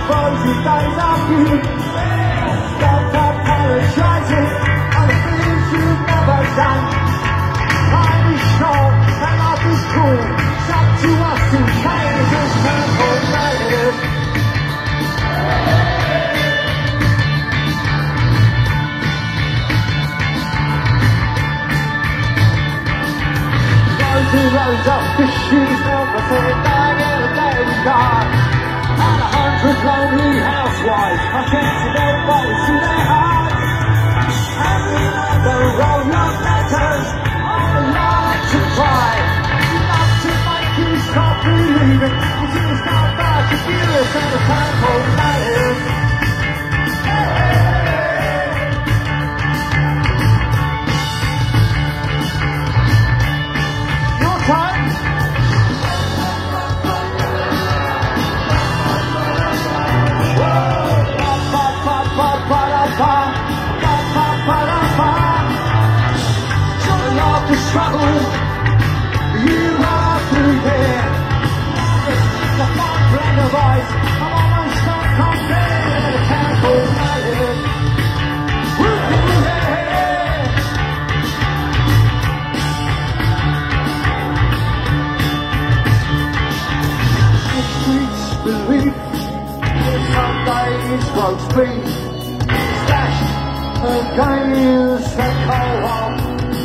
rosy days are you. Stop apologizing on the things you've never done. Time is short and life is cool. It's up to us to change this temple negative. Rows up fishes, milk, a bag and a daily card. And 100 lonely housewives, I can't see their bodies through their hearts. Hanging on the road, your letters, on the line to cry. Enough to make you stop believing. You see it's not bad to furious and the temple matters. Struggle you have to bear. It's a fun blend of ice. I'm almost not compared. I can't hold my head. The streets believe some days won't speak. Stashed against the cold home.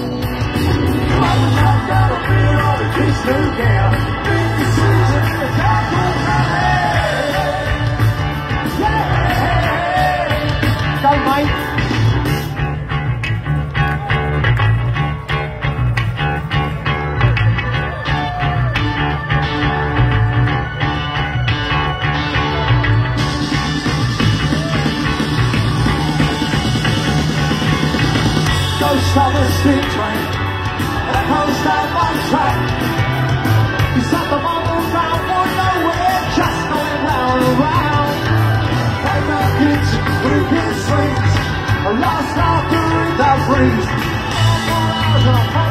Go, mate. Go stop the street train. Post out one track. He's at the bottom down for nowhere, just going round and round. Hey, the kids, weeping swings, a lost laughter in the breeze. 4 hours and